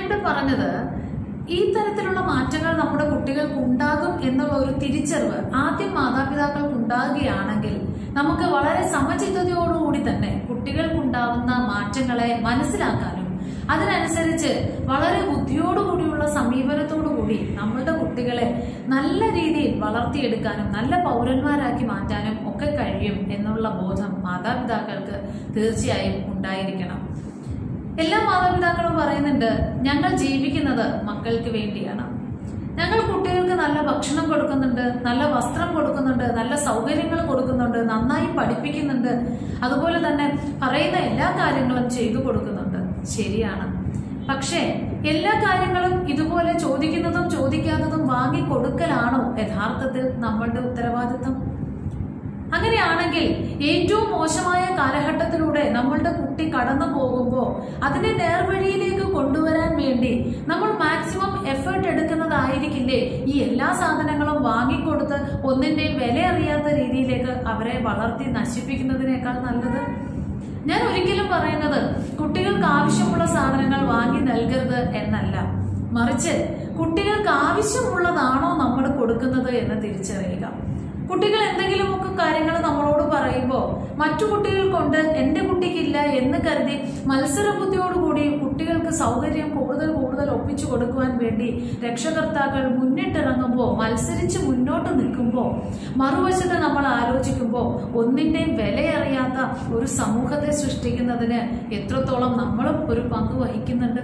ഞാനിവിടെ പറഞ്ഞത് ഈ തരത്തിലുള്ള മാറ്റങ്ങൾ നമ്മുടെ കുട്ടികൾക്ക് ഉണ്ടാകും എന്നുള്ള ഒരു തിരിച്ചറിവ് ആദ്യം മാതാപിതാക്കൾക്ക് ഉണ്ടാകുകയാണെങ്കിൽ നമുക്ക് വളരെ സമചിത്തതയോടുകൂടി തന്നെ കുട്ടികൾക്കുണ്ടാവുന്ന മാറ്റങ്ങളെ മനസ്സിലാക്കാനും അതിനനുസരിച്ച് വളരെ ബുദ്ധിയോടുകൂടിയുള്ള സമീപനത്തോടുകൂടി നമ്മളുടെ കുട്ടികളെ നല്ല രീതിയിൽ വളർത്തിയെടുക്കാനും നല്ല പൗരന്മാരാക്കി മാറ്റാനും ഒക്കെ കഴിയും എന്നുള്ള ബോധം മാതാപിതാക്കൾക്ക് തീർച്ചയായും ഉണ്ടായിരിക്കണം. എല്ലാ മാതാപിതാക്കളും പറയുന്നുണ്ട്, ഞങ്ങൾ ജീവിക്കുന്നത് മക്കൾക്ക് വേണ്ടിയാണ്. ഞങ്ങൾ കുട്ടികൾക്ക് നല്ല ഭക്ഷണം കൊടുക്കുന്നുണ്ട്, നല്ല വസ്ത്രം കൊടുക്കുന്നുണ്ട്, നല്ല സൗകര്യങ്ങൾ കൊടുക്കുന്നുണ്ട്, നന്നായി പഠിപ്പിക്കുന്നുണ്ട്, അതുപോലെ തന്നെ പറയുന്ന എല്ലാ കാര്യങ്ങളും ചെയ്തു കൊടുക്കുന്നുണ്ട്. ശരിയാണ്. പക്ഷേ എല്ലാ കാര്യങ്ങളും ഇതുപോലെ ചോദിക്കുന്നതും ചോദിക്കാത്തതും വാങ്ങിക്കൊടുക്കലാണോ യഥാർത്ഥത്തിൽ നമ്മളുടെ ഉത്തരവാദിത്വം? അങ്ങനെയാണെങ്കിൽ ഏറ്റവും മോശമായ കാലഘട്ടത്തിലൂടെ നമ്മളുടെ കുട്ടി കടന്നു പോകുമ്പോൾ അതിനെ നേർവഴിയിലേക്ക് കൊണ്ടുവരാൻ വേണ്ടി നമ്മൾ മാക്സിമം എഫേർട്ട് എടുക്കുന്നതായിരിക്കില്ലേ ഈ എല്ലാ സാധനങ്ങളും വാങ്ങിക്കൊടുത്ത് ഒന്നിന്റെയും വില അറിയാത്ത രീതിയിലേക്ക് അവരെ വളർത്തി നശിപ്പിക്കുന്നതിനേക്കാൾ നല്ലത്? ഞാൻ ഒരിക്കലും പറയുന്നത് കുട്ടികൾക്ക് ആവശ്യമുള്ള സാധനങ്ങൾ വാങ്ങി നൽകരുത് എന്നല്ല, മറിച്ച് കുട്ടികൾക്ക് ആവശ്യമുള്ളതാണോ നമ്മൾ കൊടുക്കുന്നത് എന്ന് തിരിച്ചറിയുക. കുട്ടികൾ എന്തെങ്കിലുമൊക്കെ കാര്യങ്ങൾ നമ്മളോട് പറയുമ്പോൾ മറ്റു കുട്ടികൾക്കുണ്ട്, എന്റെ കുട്ടിക്കില്ല എന്ന് കരുതി മത്സരബുദ്ധിയോടുകൂടി കുട്ടികൾക്ക് സൗകര്യം കൂടുതൽ ഒപ്പിച്ചു കൊടുക്കുവാൻ വേണ്ടി രക്ഷകർത്താക്കൾ മുന്നിട്ടിറങ്ങുമ്പോൾ, മത്സരിച്ച് മുന്നോട്ട് നിൽക്കുമ്പോൾ, മറുവശത്ത് നമ്മൾ ആലോചിക്കുമ്പോൾ ഒന്നിന്റെയും വിലയറിയാത്ത ഒരു സമൂഹത്തെ സൃഷ്ടിക്കുന്നതിന് എത്രത്തോളം നമ്മളും ഒരു പങ്ക് വഹിക്കുന്നുണ്ട്.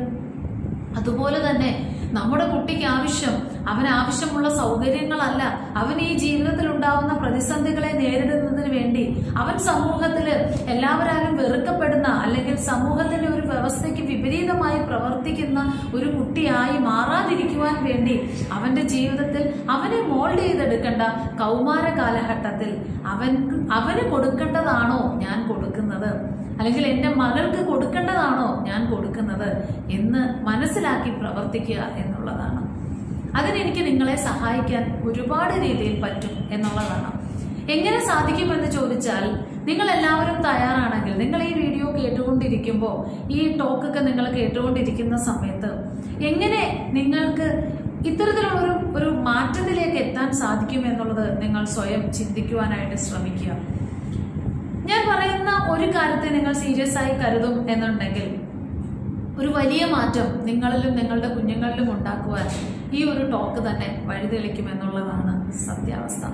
അതുപോലെ തന്നെ നമ്മുടെ കുട്ടിക്ക് അവന് ആവശ്യമുള്ള സൗകര്യങ്ങളല്ല, അവൻ ഈ ജീവിതത്തിൽ ഉണ്ടാവുന്ന പ്രതിസന്ധികളെ നേരിടുന്നതിന് വേണ്ടി അവൻ സമൂഹത്തില് എല്ലാവരാലും വെറുക്കപ്പെടുന്ന അല്ലെങ്കിൽ സമൂഹത്തിന്റെ ഒരു വ്യവസ്ഥയ്ക്ക് വിപരീതമായി പ്രവർത്തിക്കുന്ന ഒരു കുട്ടിയായി മാറാതിരിക്കുവാൻ വേണ്ടി അവന്റെ ജീവിതത്തിൽ അവനെ മോൾഡ് ചെയ്തെടുക്കേണ്ട കൗമാര കാലഘട്ടത്തിൽ അവന് കൊടുക്കേണ്ടതാണോ ഞാൻ കൊടുക്കുന്നത്, അല്ലെങ്കിൽ എന്റെ മകൾക്ക് കൊടുക്കേണ്ടതാണോ ഞാൻ കൊടുക്കുന്നത് എന്ന് മനസ്സിലാക്കി പ്രവർത്തിക്കുക എന്നുള്ളതാണ്. അതിനെനിക്ക് നിങ്ങളെ സഹായിക്കാൻ ഒരുപാട് രീതിയിൽ പറ്റും എന്നുള്ളതാണ്. എങ്ങനെ സാധിക്കുമെന്ന് ചോദിച്ചാൽ, നിങ്ങൾ എല്ലാവരും തയ്യാറാണെങ്കിൽ, നിങ്ങൾ ഈ വീഡിയോ കേട്ടുകൊണ്ടിരിക്കുമ്പോൾ, ഈ ടോക്കൊക്കെ നിങ്ങൾ കേട്ടുകൊണ്ടിരിക്കുന്ന സമയത്ത് എങ്ങനെ നിങ്ങൾക്ക് ഇത്തരത്തിലുള്ള ഒരു മാറ്റത്തിലേക്ക് എത്താൻ സാധിക്കും എന്നുള്ളത് നിങ്ങൾ സ്വയം ചിന്തിക്കുവാനായിട്ട് ശ്രമിക്കുക. ഞാൻ പറയുന്ന ഒരു കാര്യത്തെ നിങ്ങൾ സീരിയസ് ആയി കരുതും എന്നുണ്ടെങ്കിൽ ഒരു വലിയ മാറ്റം നിങ്ങളിലും നിങ്ങളുടെ കുഞ്ഞുങ്ങളിലും ഉണ്ടാക്കുവാൻ ഈ ഒരു ടോക്ക് തന്നെ വഴിതെളിക്കുമെന്നുള്ളതാണ് സത്യാവസ്ഥ.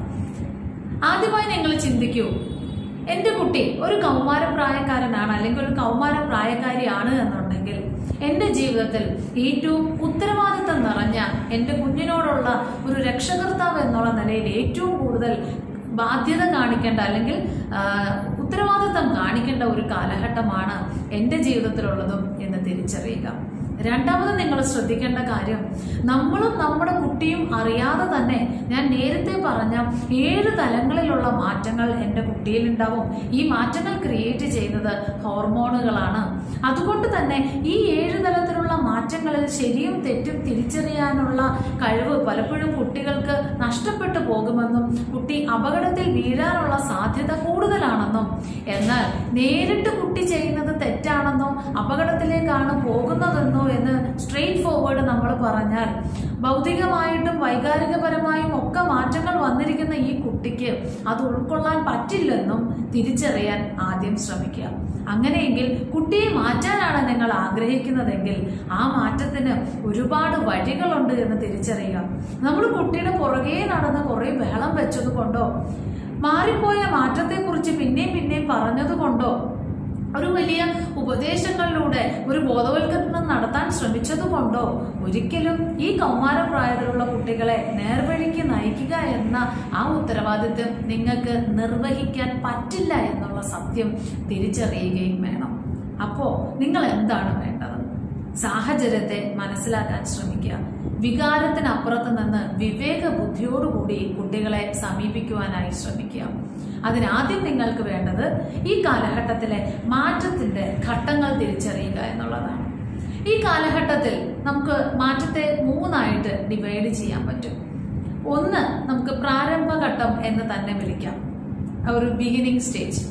ആദ്യമായി നിങ്ങൾ ചിന്തിക്കൂ, എന്റെ കുട്ടി ഒരു കൗമാര പ്രായക്കാരനാണ് അല്ലെങ്കിൽ ഒരു കൗമാര പ്രായക്കാരിയാണ് എന്നുണ്ടെങ്കിൽ എന്റെ ജീവിതത്തിൽ ഏറ്റവും ഉത്തരവാദിത്തം നിറഞ്ഞ എന്റെ കുഞ്ഞിനോടുള്ള ഒരു രക്ഷകർത്താവ് എന്നുള്ള നിലയിൽ ഏറ്റവും കൂടുതൽ ബാധ്യത കാണിക്കേണ്ട അല്ലെങ്കിൽ ഉത്തരവാദിത്തം കാണിക്കേണ്ട ഒരു കാലഘട്ടമാണ് എന്റെ ജീവിതത്തിലുള്ളതും എന്ന് തിരിച്ചറിയുക. രണ്ടാമത് നിങ്ങൾ ശ്രദ്ധിക്കേണ്ട കാര്യം, നമ്മളും നമ്മുടെ കുട്ടിയും അറിയാതെ തന്നെ ഞാൻ നേരത്തെ പറഞ്ഞ 7 തലങ്ങളിലുള്ള മാറ്റങ്ങൾ എൻ്റെ കുട്ടിയിൽ ഉണ്ടാവും. ഈ മാറ്റങ്ങൾ ക്രിയേറ്റ് ചെയ്യുന്നത് ഹോർമോണുകളാണ്. അതുകൊണ്ട് തന്നെ ഈ 7 തലത്തിലുള്ള മാറ്റങ്ങളിൽ ശരിയും തെറ്റും തിരിച്ചറിയാനുള്ള കഴിവ് പലപ്പോഴും കുട്ടികൾക്ക് നഷ്ടപ്പെട്ടു പോകുമെന്നും കുട്ടി അപകടത്തിൽ വീഴാനുള്ള സാധ്യത കൂടുതലാണെന്നും, എന്നാൽ നേരിട്ട് കുട്ടി ചെയ്യുന്നത് തെറ്റാണെന്നോ അപകടത്തിലേക്കാണ് പോകുന്നതെന്നോ എന്ന് സ്ട്രെയിറ്റ് ഫോർവേഡ് നമ്മൾ പറഞ്ഞാൽ ഭൗതികമായിട്ടും വൈകാരികപരമായും ഒക്കെ മാറ്റങ്ങൾ വന്നിരിക്കുന്ന ഈ കുട്ടിക്ക് അത് ഉൾക്കൊള്ളാൻ പറ്റില്ലെന്നും തിരിച്ചറിയാൻ ആദ്യം ശ്രമിക്കുക. അങ്ങനെയെങ്കിൽ കുട്ടിയെ മാറ്റാനാണ് നിങ്ങൾ ആഗ്രഹിക്കുന്നതെങ്കിൽ ആ മാറ്റത്തിന് ഒരുപാട് വഴികളുണ്ട് എന്ന് തിരിച്ചറിയുക. നമ്മൾ കുട്ടിയുടെ പുറകെ നടന്ന് കുറെ ബഹളം വെച്ചത് കൊണ്ടോ മാറിപ്പോയ മാറ്റത്തെക്കുറിച്ച് പിന്നെയും പറഞ്ഞതുകൊണ്ടോ ഒരു വലിയ ഉപദേശങ്ങളിലൂടെ ഒരു ബോധവൽക്കരണം നടത്താൻ ശ്രമിച്ചതുകൊണ്ടോ ഒരിക്കലും ഈ കൗമാരപ്രായത്തിലുള്ള കുട്ടികളെ നേർവഴിക്ക് നയിക്കുക എന്ന ആ ഉത്തരവാദിത്വം നിങ്ങൾക്ക് നിർവഹിക്കാൻ പറ്റില്ല എന്നുള്ള സത്യം തിരിച്ചറിയുകയും വേണം. അപ്പോ നിങ്ങൾ എന്താണ് വേണ്ടത്? സാഹചര്യത്തെ മനസ്സിലാക്കാൻ ശ്രമിക്കുക. വികാരത്തിനപ്പുറത്ത് നിന്ന് വിവേക ബുദ്ധിയോടുകൂടി കുട്ടികളെ സമീപിക്കുവാനായി ശ്രമിക്കുക. അതിനാദ്യം നിങ്ങൾക്ക് വേണ്ടത് ഈ കാലഘട്ടത്തിലെ മാറ്റത്തിന്റെ ഘട്ടങ്ങൾ തിരിച്ചറിയുക എന്നുള്ളതാണ്. ഈ കാലഘട്ടത്തിൽ നമുക്ക് മാറ്റത്തെ 3ആയിട്ട് ഡിവൈഡ് ചെയ്യാൻ പറ്റും. ഒന്ന് നമുക്ക് പ്രാരംഭഘട്ടം എന്ന് തന്നെ വിളിക്കാം, ഒരു ബിഗിനിങ് സ്റ്റേജ്.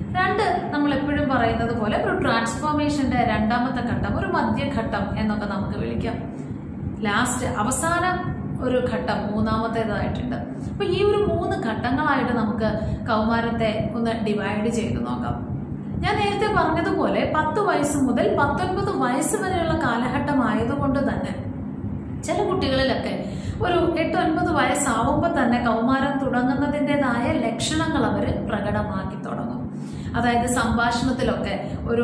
രണ്ട്, നമ്മൾ എപ്പോഴും പറയുന്നത് പോലെ ഒരു ട്രാൻസ്ഫോർമേഷന്റെ രണ്ടാമത്തെ ഘട്ടം, ഒരു മധ്യഘട്ടം എന്നൊക്കെ നമുക്ക് വിളിക്കാം. ലാസ്റ്റ് അവസാന ഒരു ഘട്ടം മൂന്നാമത്തേതായിട്ടുണ്ട്. അപ്പൊ ഈ ഒരു 3 ഘട്ടങ്ങളായിട്ട് നമുക്ക് കൗമാരത്തെ ഒന്ന് ഡിവൈഡ് ചെയ്ത് നോക്കാം. ഞാൻ നേരത്തെ പറഞ്ഞതുപോലെ 10 വയസ്സ് മുതൽ 19 വയസ്സ് വരെയുള്ള കാലഘട്ടം ആയതുകൊണ്ട് തന്നെ ചില കുട്ടികളിലൊക്കെ ഒരു 8-9 വയസ്സാവുമ്പോൾ തന്നെ കൗമാരം തുടങ്ങുന്നതിൻ്റെതായ ലക്ഷണങ്ങൾ അവർ പ്രകടമാക്കി തുടങ്ങും. അതായത് സംഭാഷണത്തിലൊക്കെ ഒരു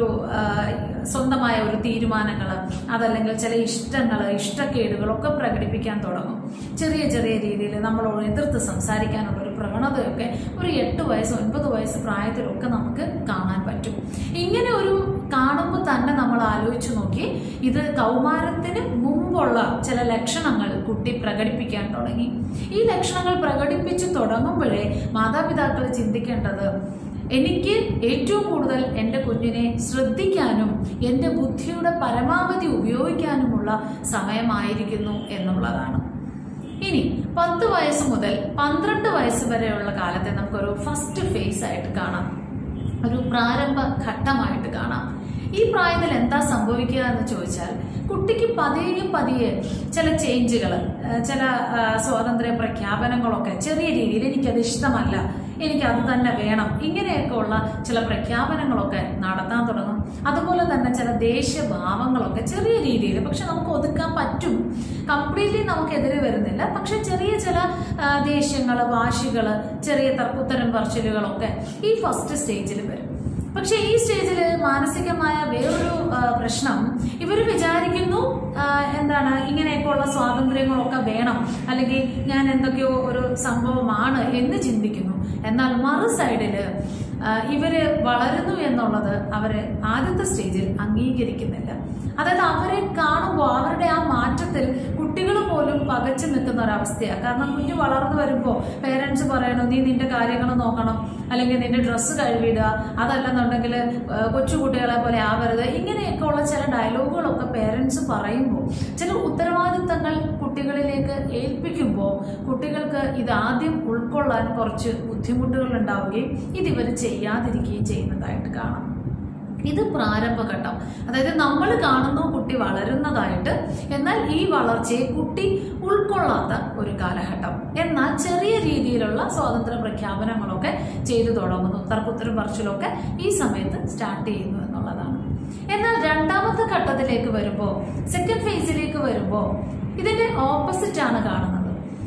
സ്വന്തമായ ഒരു തീരുമാനങ്ങൾ, അതല്ലെങ്കിൽ ചില ഇഷ്ടങ്ങൾ, ഇഷ്ടക്കേടുകളൊക്കെ പ്രകടിപ്പിക്കാൻ തുടങ്ങും. ചെറിയ ചെറിയ രീതിയിൽ നമ്മളോട് എതിർത്ത് സംസാരിക്കാനുള്ള ഒരു പ്രവണതയൊക്കെ ഒരു 8 വയസ്സ് 9 വയസ്സ് പ്രായത്തിലൊക്കെ നമുക്ക് കാണാൻ പറ്റും. ഇങ്ങനെ ഒരു കാണുമ്പോൾ തന്നെ നമ്മൾ ആലോചിച്ച് നോക്കി, ഇത് കൗമാരത്തിന് മുമ്പുള്ള ചില ലക്ഷണങ്ങൾ കുട്ടി പ്രകടിപ്പിക്കാൻ തുടങ്ങി. ഈ ലക്ഷണങ്ങൾ പ്രകടിപ്പിച്ചു തുടങ്ങുമ്പോഴേ മാതാപിതാക്കൾ ചിന്തിക്കേണ്ടത്, എനിക്ക് ഏറ്റവും കൂടുതൽ എൻ്റെ കുഞ്ഞിനെ ശ്രദ്ധിക്കാനും എൻ്റെ ബുദ്ധിയുടെ പരമാവധി ഉപയോഗിക്കാനുമുള്ള സമയമായിരിക്കുന്നു എന്നുള്ളതാണ്. ഇനി 10 വയസ്സ് മുതൽ 12 വയസ്സ് വരെയുള്ള കാലത്തെ നമുക്കൊരു ഫസ്റ്റ് ഫേസ് ആയിട്ട് കാണാം, ഒരു പ്രാരംഭ ഘട്ടമായിട്ട് കാണാം. ഈ പ്രായത്തിൽ എന്താ സംഭവിക്കുക എന്ന് ചോദിച്ചാൽ, കുട്ടിക്ക് പതിയെ ചില ചേഞ്ചുകൾ, ചില സ്വാതന്ത്ര്യ പ്രഖ്യാപനങ്ങളൊക്കെ ചെറിയ രീതിയിൽ എനിക്കത് ഇഷ്ടമല്ല, എനിക്കത് തന്നെ വേണം, ഇങ്ങനെയൊക്കെ ഉള്ള ചില പ്രഖ്യാപനങ്ങളൊക്കെ നടത്താൻ തുടങ്ങും. അതുപോലെ തന്നെ ചില ദേഷ്യഭാവങ്ങളൊക്കെ ചെറിയ രീതിയിൽ, പക്ഷെ നമുക്ക് ഒതുക്കാൻ പറ്റും, കംപ്ലീറ്റ്ലി നമുക്കെതിരെ വരുന്നില്ല, പക്ഷെ ചെറിയ ചില ദേഷ്യങ്ങൾ, വാശികൾ, ചെറിയ തർക്കുത്തരം പറച്ചിലുകളൊക്കെ ഈ ഫസ്റ്റ് സ്റ്റേജിൽ വരും. പക്ഷെ ഈ സ്റ്റേജിൽ മാനസികമായ വേറൊരു പ്രശ്നം, ഇവർ വിചാരിക്കുന്നു എന്താണ്, ഇങ്ങനെയൊക്കെയുള്ള സ്വാതന്ത്ര്യങ്ങളൊക്കെ വേണം, അല്ലെങ്കിൽ ഞാൻ എന്തൊക്കെയോ ഒരു സംഭവമാണ് എന്ന് ചിന്തിക്കുന്നു. എന്നാൽ മറു സൈഡില് ഇവര് വളരുന്നു എന്നുള്ളത് അവര് ആദ്യത്തെ സ്റ്റേജിൽ അംഗീകരിക്കുന്നില്ല. അതായത് അവരെ കാണുമ്പോൾ അവരുടെ ആ മാറ്റത്തിൽ കുട്ടികൾ പോലും പകച്ചു നിൽക്കുന്ന ഒരവസ്ഥയാണ്. കാരണം കുഞ്ഞ് വളർന്നു വരുമ്പോൾ പേരൻസ് പറയണം, നീ നിന്റെ കാര്യങ്ങൾ നോക്കണം, അല്ലെങ്കിൽ നിന്റെ ഡ്രസ്സ് കഴുകിയിടുക, അതല്ലെന്നുണ്ടെങ്കിൽ കൊച്ചുകുട്ടികളെ പോലെ ആവരുത്, ഇങ്ങനെയൊക്കെ ഉള്ള ചില ഡയലോഗുകളൊക്കെ പേരൻസ് പറയുമ്പോൾ, ചില ഉത്തരവാദിത്തങ്ങൾ കുട്ടികളിലേക്ക് ഏൽപ്പിക്കുമ്പോൾ കുട്ടികൾക്ക് ഇതാദ്യം ഉൾക്കൊള്ളാൻ കുറച്ച് ബുദ്ധിമുട്ടുകൾ ഉണ്ടാവുകയും ഇതിവർ ചെയ്യാതിരിക്കുകയും ചെയ്യുന്നതായിട്ട് കാണാം. ഇത് പ്രാരംഭഘട്ടം. അതായത് നമ്മൾ കാണുന്നു കുട്ടി വളരുന്നതായിട്ട്, എന്നാൽ ഈ വളർച്ചയെ കുട്ടി ഉൾക്കൊള്ളാത്ത ഒരു കാലഘട്ടം. എന്നാൽ ചെറിയ രീതിയിലുള്ള സ്വാതന്ത്ര്യ പ്രഖ്യാപനങ്ങളൊക്കെ ചെയ്തു തുടങ്ങുന്നു, തർക്കുത്തരം പറച്ചിലൊക്കെ ഈ സമയത്ത് സ്റ്റാർട്ട് ചെയ്യുന്നു എന്നുള്ളതാണ്. എന്നാൽ രണ്ടാമത്തെ ഘട്ടത്തിലേക്ക് വരുമ്പോൾ, സെക്കൻഡ് ഫേസിലേക്ക് വരുമ്പോൾ ഇതിന്റെ ഓപ്പോസിറ്റ് ആണ് കാണുന്നത്.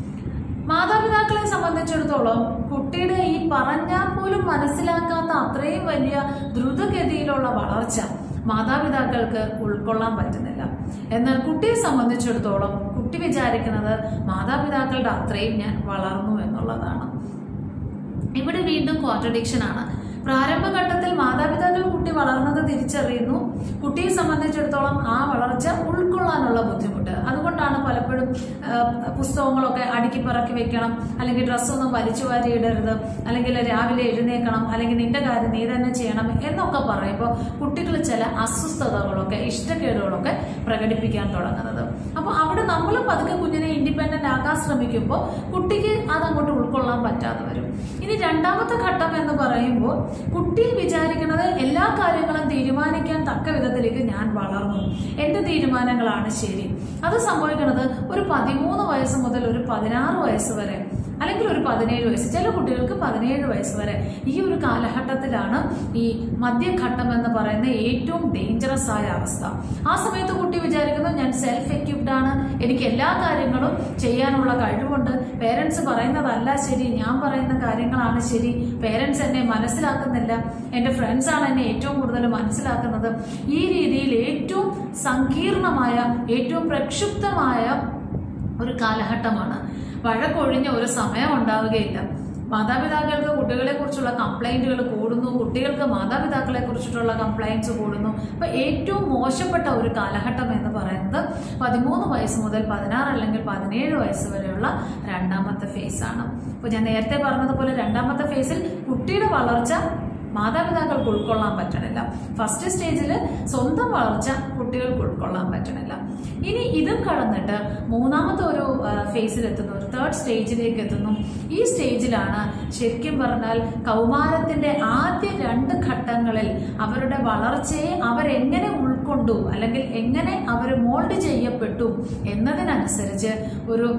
മാതാപിതാക്കളെ സംബന്ധിച്ചിടത്തോളം കുട്ടിയുടെ ഈ പറഞ്ഞാൽ പോലും മനസ്സിലാക്കാത്ത അത്രയും വലിയ ദ്രുതഗതിയിലുള്ള വളർച്ച മാതാപിതാക്കൾക്ക് ഉൾക്കൊള്ളാൻ പറ്റുന്നില്ല. എന്നാൽ കുട്ടിയെ സംബന്ധിച്ചിടത്തോളം കുട്ടി വിചാരിക്കുന്നത് മാതാപിതാക്കളുടെ അത്രയും ഞാൻ വളർന്നു എന്നുള്ളതാണ്. ഇവിടെ വീണ്ടും കോൺട്രഡിക്ഷൻ ആണ്. പ്രാരംഭഘട്ടത്തിൽ മാതാപിതാക്കൾ കുട്ടി വളർന്നത് തിരിച്ചറിയുന്നു, കുട്ടിയെ സംബന്ധിച്ചിടത്തോളം ആ വളർച്ച ഉൾക്കൊള്ളാനുള്ള ബുദ്ധിമുട്ട്. അതുകൊണ്ടാണ് പലപ്പോഴും പുസ്തകങ്ങളൊക്കെ അടുക്കി പറക്കി വെക്കണം, അല്ലെങ്കിൽ ഡ്രസ്സൊന്നും വലിച്ചു വാരി ഇടരുത്, അല്ലെങ്കിൽ രാവിലെ എഴുന്നേക്കണം, അല്ലെങ്കിൽ നിന്റെ കാര്യം നീ തന്നെ ചെയ്യണം എന്നൊക്കെ പറയുമ്പോൾ കുട്ടികൾ ചില അസ്വസ്ഥതകളൊക്കെ, ഇഷ്ടക്കേടുകളൊക്കെ പ്രകടിപ്പിക്കാൻ തുടങ്ങുന്നത്. അപ്പോൾ അവിടെ നമ്മൾ പതുക്കെ കുഞ്ഞിനെ ഇൻഡിപെൻഡന്റ് ആക്കാൻ ശ്രമിക്കുമ്പോൾ കുട്ടിക്ക് അതങ്ങോട്ട് ഉൾക്കൊള്ളാൻ പറ്റാതെ വരും. ഇനി രണ്ടാമത്തെ ഘട്ടം എന്ന് പറയുമ്പോൾ കുട്ടി വിചാരിക്കുന്നത് എല്ലാ കാര്യങ്ങളും തീരുമാനിക്കാൻ തക്ക വിധത്തിലേക്ക് ഞാൻ വളർന്നു, എന്റെ തീരുമാനങ്ങളാണ് ശരി. അത് സംഭവിക്കുന്നത് ഒരു 13 വയസ്സ് മുതൽ ഒരു 16 വയസ്സ് വരെ, അല്ലെങ്കിൽ ഒരു 17 വയസ്സ്, ചില കുട്ടികൾക്ക് 17 വയസ്സ് വരെ. ഈ ഒരു കാലഘട്ടത്തിലാണ് ഈ മധ്യഘട്ടം എന്ന് പറയുന്ന ഏറ്റവും ഡേഞ്ചറസ് ആയ അവസ്ഥ. ആ സമയത്ത് കുട്ടി വിചാരിക്കുന്നു ഞാൻ സെൽഫ് എക്യുപ്ഡ് ആണ്, എനിക്ക് എല്ലാ കാര്യങ്ങളും ചെയ്യാനുള്ള കഴിവുണ്ട്, പേരൻസ് പറയുന്നതല്ല ശരി, ഞാൻ പറയുന്ന കാര്യങ്ങളാണ് ശരി, പേരൻസ് എന്നെ മനസ്സിലാക്കുന്നില്ല, എന്റെ ഫ്രണ്ട്സ് ആണ് എന്നെ ഏറ്റവും കൂടുതൽ മനസ്സിലാക്കുന്നത്. ഈ രീതിയിൽ ഏറ്റവും സങ്കീർണമായ, ഏറ്റവും പ്രക്ഷുബ്ധമായ ഒരു കാലഘട്ടമാണ്. വഴക്കൊഴിഞ്ഞ ഒരു സമയം ഉണ്ടാവുകയില്ല. മാതാപിതാക്കൾക്ക് കുട്ടികളെ കുറിച്ചുള്ള കംപ്ലൈന്റുകൾ കൂടുന്നു, കുട്ടികൾക്ക് മാതാപിതാക്കളെ കുറിച്ചിട്ടുള്ള കംപ്ലൈന്റ്സ് കൂടുന്നു. അപ്പൊ ഏറ്റവും മോശപ്പെട്ട ഒരു കാലഘട്ടം എന്ന് പറയുന്നത് 13 വയസ്സ് മുതൽ 16 അല്ലെങ്കിൽ 17 വയസ്സ് വരെയുള്ള രണ്ടാമത്തെ ഫേസ് ആണ്. അപ്പൊ ഞാൻ നേരത്തെ പറഞ്ഞതുപോലെ രണ്ടാമത്തെ ഫേസിൽ കുട്ടിയുടെ വളർച്ച മാതാപിതാക്കൾക്ക് ഉൾക്കൊള്ളാൻ പറ്റണില്ല. ഫസ്റ്റ് സ്റ്റേജിൽ സ്വന്തം വളർച്ച കുട്ടികൾക്ക് ഉൾക്കൊള്ളാൻ പറ്റണില്ല. ഇനി ഇതും കടന്നിട്ട് മൂന്നാമത്തെ ഒരു ഫേസിലെത്തുന്നു, ഒരു തേർഡ് സ്റ്റേജിലേക്ക് എത്തുന്നു. ഈ സ്റ്റേജിലാണ് ശരിക്കും പറഞ്ഞാൽ കൗമാരത്തിന്റെ ആദ്യ 2 ഘട്ടങ്ങളിൽ അവരുടെ വളർച്ചയെ അവരെങ്ങനെ ഉൾക്കൊണ്ടു അല്ലെങ്കിൽ എങ്ങനെ അവർ മോൾഡ് ചെയ്യപ്പെട്ടു എന്നതിനനുസരിച്ച് ഒരു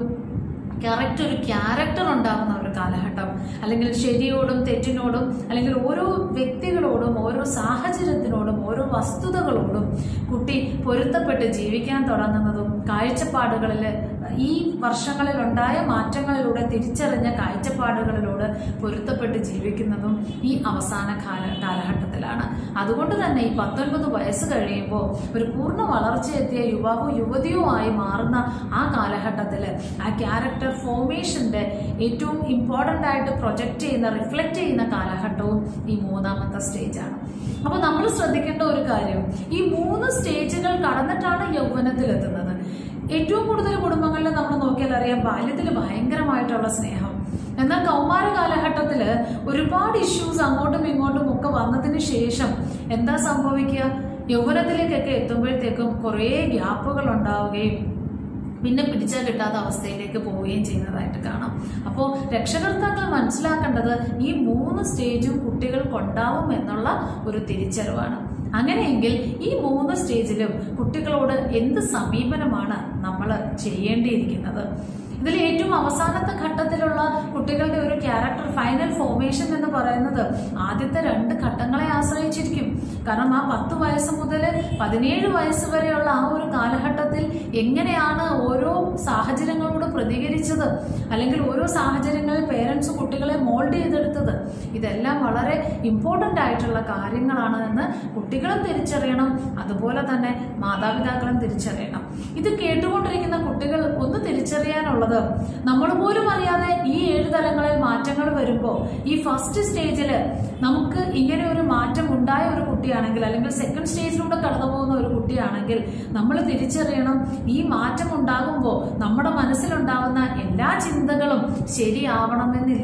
ക്യാരക്ടർ ഉണ്ടാകുന്ന ഒരു കാലഘട്ടം, അല്ലെങ്കിൽ ശരിയോടും തെറ്റിനോടും അല്ലെങ്കിൽ ഓരോ വ്യക്തികളോടും ഓരോ സാഹചര്യത്തിനോടും ഓരോ വസ്തുതകളോടും കുട്ടി പൊരുത്തപ്പെട്ട് ജീവിക്കാൻ തുടങ്ങുന്നതും കാഴ്ചപ്പാടുകളിൽ ഈ വർഷങ്ങളിൽ ഉണ്ടായ മാറ്റങ്ങളിലൂടെ തിരിച്ചറിഞ്ഞ കാഴ്ചപ്പാടുകളിലൂടെ പൊരുത്തപ്പെട്ട് ജീവിക്കുന്നതും ഈ അവസാന കാലഘട്ടത്തിലാണ്. അതുകൊണ്ട് തന്നെ ഈ 19 വയസ്സ് കഴിയുമ്പോൾ ഒരു പൂർണ്ണ വളർച്ചയെത്തിയ യുവാവോ യുവതിയോ ആയി മാറുന്ന ആ കാലഘട്ടത്തിൽ ആ ക്യാരക്ടർ ഫോർമേഷന്റെ ഏറ്റവും ഇമ്പോർട്ടന്റ് ആയിട്ട് പ്രൊജക്ട് ചെയ്യുന്ന റിഫ്ലക്ട് ചെയ്യുന്ന കാലഘട്ടവും ഈ മൂന്നാമത്തെ സ്റ്റേജാണ്. അപ്പൊ നമ്മൾ ശ്രദ്ധിക്കേണ്ട ഒരു കാര്യം, ഈ 3 സ്റ്റേജുകൾ കടന്നിട്ടാണ് യൗവനത്തിലെത്തുന്നത്. ഏറ്റവും കൂടുതൽ കുടുംബങ്ങളിൽ നമ്മൾ നോക്കിയാൽ അറിയാം ബാല്യത്തിൽ ഭയങ്കരമായിട്ടുള്ള സ്നേഹം. എന്നാൽ കൗമാര കാലഘട്ടത്തില് ഒരുപാട് ഇഷ്യൂസ് അങ്ങോട്ടും ഇങ്ങോട്ടും ഒക്കെ വന്നതിന് ശേഷം എന്താ സംഭവിക്കുക, യൗവനത്തിലേക്കൊക്കെ എത്തുമ്പോഴത്തേക്കും കുറേ ഗ്യാപ്പുകൾ ഉണ്ടാവുകയും പിന്നെ പിടിച്ചാൽ കിട്ടാത്ത അവസ്ഥയിലേക്ക് പോവുകയും ചെയ്യുന്നതായിട്ട് കാണാം. അപ്പോൾ രക്ഷകർത്താക്കൾ മനസ്സിലാക്കേണ്ടത് ഈ 3 സ്റ്റേജും കുട്ടികൾക്കുണ്ടാവും എന്നുള്ള ഒരു തിരിച്ചറിവാണ്. അങ്ങനെയെങ്കിൽ ഈ 3 സ്റ്റേജിലും കുട്ടികളോട് എന്ത് സമീപനമാണ് നമ്മൾ ചെയ്യേണ്ടിയിരിക്കുന്നത്? ഇതിൽ ഏറ്റവും അവസാനത്തെ ഘട്ടത്തിലുള്ള കുട്ടികളുടെ ഒരു ക്യാരക്ടർ ഫൈനൽ ഫോർമേഷൻ എന്ന് പറയുന്നത് ആദ്യത്തെ 2 ഘട്ടങ്ങളെ ആശ്രയിച്ചിരിക്കും. കാരണം ആ 10 വയസ്സ് മുതൽ 17 വയസ്സ് വരെയുള്ള ആ ഒരു കാലഘട്ടത്തിൽ എങ്ങനെയാണ് ഓരോ സാഹചര്യങ്ങളോട് പ്രതികരിച്ചത്, അല്ലെങ്കിൽ ഓരോ സാഹചര്യങ്ങളിൽ പേരൻസ് കുട്ടികളെ മോൾഡ് ചെയ്തെടുത്തത്, ഇതെല്ലാം വളരെ ഇമ്പോർട്ടന്റ് ആയിട്ടുള്ള കാര്യങ്ങളാണ് എന്ന് കുട്ടികളും തിരിച്ചറിയണം. അതുപോലെ തന്നെ മാതാപിതാക്കളും തിരിച്ചറിയണം. ഇത് കേട്ടുകൊണ്ടിരിക്കുന്ന കുട്ടികൾ ഒന്ന് തിരിച്ചറിയാനുള്ളത്, നമ്മൾ പോലും അറിയാതെ ഈ 7 തലങ്ങളിൽ മാറ്റങ്ങൾ വരുമ്പോൾ ഈ ഫസ്റ്റ് സ്റ്റേജിൽ നമുക്ക് ഇങ്ങനെ ഒരു മാറ്റം ഉണ്ടായ ഒരു കുട്ടിയാണെങ്കിൽ, അല്ലെങ്കിൽ സെക്കൻഡ് സ്റ്റേജിലൂടെ കടന്നു പോകുന്ന ഒരു കുട്ടിയാണെങ്കിൽ നമ്മൾ തിരിച്ചറിയണം, ഈ മാറ്റം ഉണ്ടാകുമ്പോൾ നമ്മുടെ മനസ്സിലുണ്ടാവുന്ന എല്ലാ ചിന്തകളും ശരിയാവണമെന്നില്ല.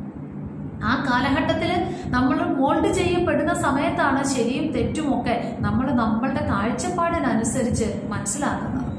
ആ കാലഘട്ടത്തിൽ നമ്മൾ മോൾഡ് ചെയ്യപ്പെടുന്ന സമയത്താണ് ശരിയും തെറ്റുമൊക്കെ നമ്മൾ നമ്മളുടെ കാഴ്ചപ്പാടിനനുസരിച്ച് മനസ്സിലാക്കുന്നത്.